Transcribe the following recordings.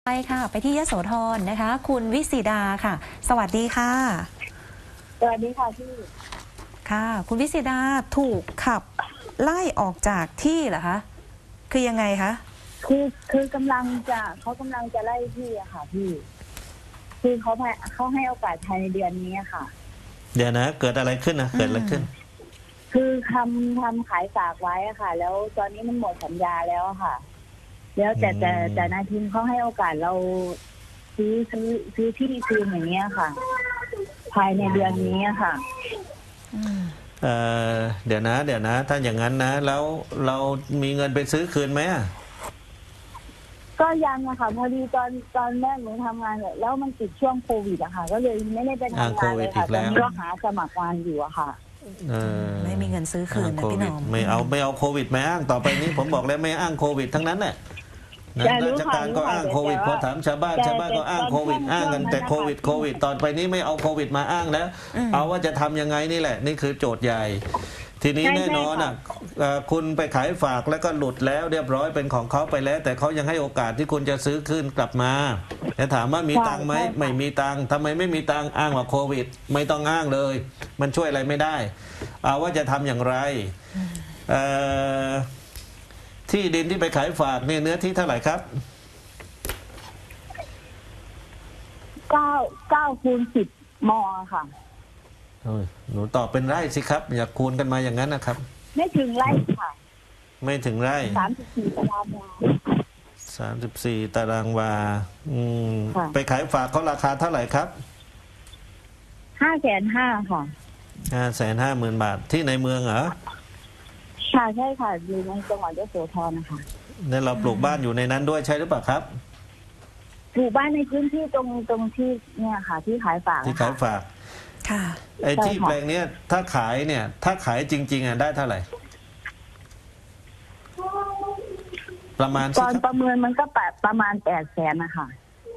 ไปค่ะไปที่ยโสธรนะคะคุณวิสิดาค่ะสวัสดีค่ะสวัสดีค่ะพี่ค่ะคุณวิสิดาถูกขับไล่ออกจากที่เหรอคะคือยังไงคะคือกำลังจะไล่พี่อะค่ะพี่คือเขาให้โอกาสภายในเดือนนี้ค่ะเดี๋ยวนะเกิดอะไรขึ้นนะเกิดอะไรขึ้นคือทำขายฝากไว้อะค่ะแล้วตอนนี้มันหมดสัญญาแล้วค่ะแล้วแต่นายทุนเขาให้โอกาสเราซื้อที่คืนอย่างเงี้ยค่ะภายในเดือนนี้ค่ะเดี๋ยวนะถ้าอย่างนั้นนะแล้วเรามีเงินไปซื้อคืนไหมก็ยังอะค่ะพอดีตอนแรกหนูทำงานแล้วมันติดช่วงโควิดอะค่ะก็เลยไม่ได้ไปทำงานเลยค่ะตอนนี้ก็หาสมัครงานอยู่อะค่ะไม่มีเงินซื้อคืนนะพี่หนอมไม่เอาโควิดมาอ้างต่อไปนี้ผมบอกแล้วไม่อ้างโควิดทั้งนั้นแหละราชการก็อ้างโควิดพอถามชาวบ้านก็อ้างโควิดอ้างกันแต่โควิดตอนไปนี้ไม่เอาโควิดมาอ้างแล้วเอาว่าจะทำยังไงนี่แหละนี่คือโจทย์ใหญ่ทีนี้แน่นอนอ่ะคุณไปขายฝากแล้วก็หลุดแล้วเรียบร้อยเป็นของเขาไปแล้วแต่เขายังให้โอกาสที่คุณจะซื้อคืนกลับมาแต่ถามว่ามีตังค์ไหมไม่มีตังค์ทำไมไม่มีตังค์อ้างว่าโควิดไม่ต้องอ้างเลยมันช่วยอะไรไม่ได้เอาว่าจะทำอย่างไรที่ดินที่ไปขายฝากเนี่ยเนื้อที่เท่าไหร่ครับ 9 คูณ 10 ม.ค่ะหนูตอบเป็นไร่สิครับอย่าคูณกันมาอย่างนั้นนะครับไม่ถึงไร่ค่ะไม่ถึงไร่ 34 ตารางวา 34 ตารางวาไปขายฝากเขาราคาเท่าไหร่ครับ 550,000ค่ะ 550,000 บาทที่ในเมืองเหรอใช่ค่ะอยู่ในจังหวัดยโสธรนะคะเนี่ยเราปลูกบ้านอยู่ในนั้นด้วยใช่หรือเปล่าครับปลูกบ้านในพื้นที่ตรงที่เนี่ยค่ะที่ขายฝากที่ขายฝากค่ะไอ้ที่แปลงเนี้ยถ้าขายจริงๆได้เท่าไหร่ประมาณตอนประเมินมันก็ประมาณ800,000นะคะ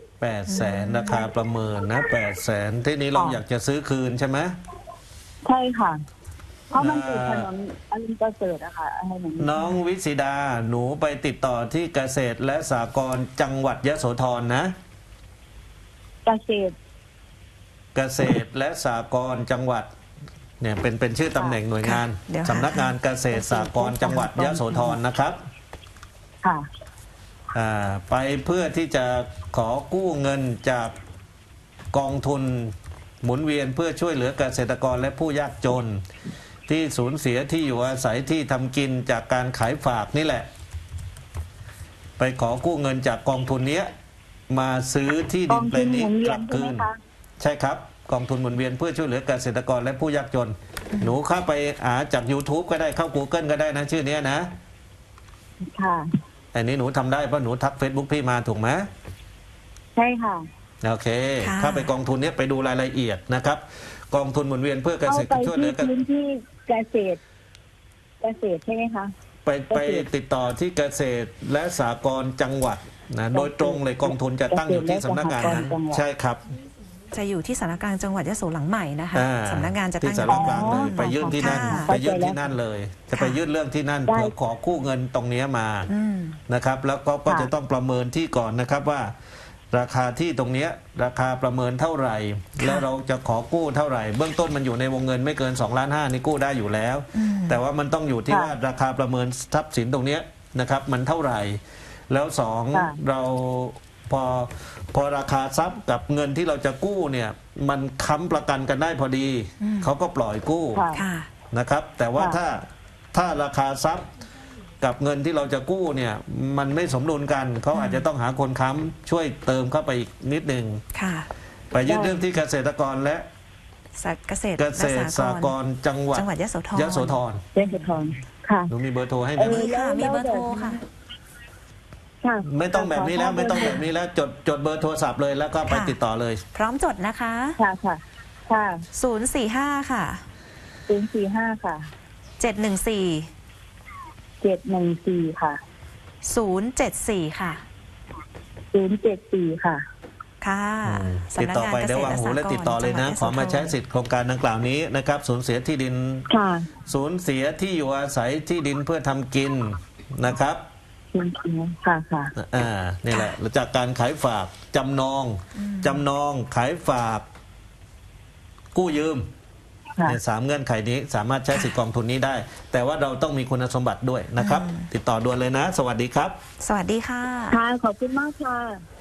800,000ราคาประเมินนะ800,000ที่นี้เราอยากจะซื้อคืนใช่ไหมใช่ค่ะเพราะมันติดถนนอรุณประเสริฐอะค่ะน้องวิสิดาหนูไปติดต่อที่เกษตรและสหกรณ์จังหวัดยโสธรนะเกษตรและสหกรณ์จังหวัดเนี่ยเป็นชื่อตำแหน่งหน่วยงานสำนักงานเกษตรสหกรณ์จังหวัดยโสธรนะครับค่ะไปเพื่อที่จะขอกู้เงินจากกองทุนหมุนเวียนเพื่อช่วยเหลือเกษตรกรและผู้ยากจนที่สูญเสียที่อยู่อาศัยที่ทำกินจากการขายฝากนี่แหละไปขอกู้เงินจากกองทุนนี้มาซื้อที่ดินแปลงนี้กลับคืนใช่ครับกองทุนหมุนเวียนเพื่อช่วยเหลือเกษตรกรและผู้ยากจนหนูเข้าไปจาก YouTube ก็ได้เข้า Google ก็ได้นะชื่อนี้นะค่ะอันนี้หนูทำได้เพราะหนูทัก Facebook พี่มาถูกไหมใช่ค่ะโอเคเข้าไปกองทุนนี้ไปดูรายละเอียดนะครับกองทุนหมุนเวียนเพื่อเกษตรช่วยเหลือพื้นที่เกษตรใช่ไหมคะไปติดต่อที่เกษตรและสหกรณ์จังหวัดนะโดยตรงเลยกองทุนจะตั้งอยู่ที่สำนักงานนั้นใช่ครับจะอยู่ที่สำนักงานจังหวัดยโสหลังใหม่นะคะสำนักงานจะตั้งที่สำนักงานเลยไปยื่นที่นั่นเลยจะไปยื่นเรื่องที่นั่นเพื่อขอกู้เงินตรงนี้มานะครับแล้วก็จะต้องประเมินที่ก่อนนะครับว่าราคาที่ตรงนี้ราคาประเมินเท่าไหร่แล้วเราจะขอกู้เท่าไหร่เบื้องต้นมันอยู่ในวงเงินไม่เกิน2.5 ล้านนี่กู้ได้อยู่แล้วแต่ว่ามันต้องอยู่ที่ว่าราคาประเมินทรัพย์สินตรงนี้นะครับมันเท่าไหร่แล้วเราพอราคาทรัพย์กับเงินที่เราจะกู้เนี่ยมันค้ำประกันกันได้พอดีเขาก็ปล่อยกู้นะครับแต่ว่าถ้าราคาทรัพย์กับเงินที่เราจะกู้เนี่ยมันไม่สมดุลกันเขาอาจจะต้องหาคนค้ำช่วยเติมเข้าไปอีกนิดนึงไปยื่นเรื่องที่เกษตรกรและเกษตรสหกรณ์จังหวัดยโสธรค่ะหนูมีเบอร์โทรให้ไหมมีเบอร์โทรค่ะไม่ต้องแบบนี้แล้วจดเบอร์โทรศัพท์เลยแล้วก็ไปติดต่อเลยพร้อมจดนะคะค่ะ 045ค่ะ 045ค่ะ714ค่ะ 074ค่ะ 074ค่ะค่ะติดต่อไปเดี๋ยววางหูและติดต่อเลยนะขอมาใช้สิทธิ์โครงการดังกล่าวนี้นะครับสูญเสียที่ดินสูญเสียที่อยู่อาศัยที่ดินเพื่อทำกินนะครับคุณค่ะค่ะนี่แหละจากการขายฝากจำนองขายฝากกู้ยืมค่ะใน3เงื่อนไขนี้สามารถใช้สิทธิกองทุนนี้ได้ แต่ว่าเราต้องมีคุณสมบัติด้วยนะครับ ติดต่อด่วนเลยนะ สวัสดีครับสวัสดีค่ะค่ะขอบคุณมากค่ะ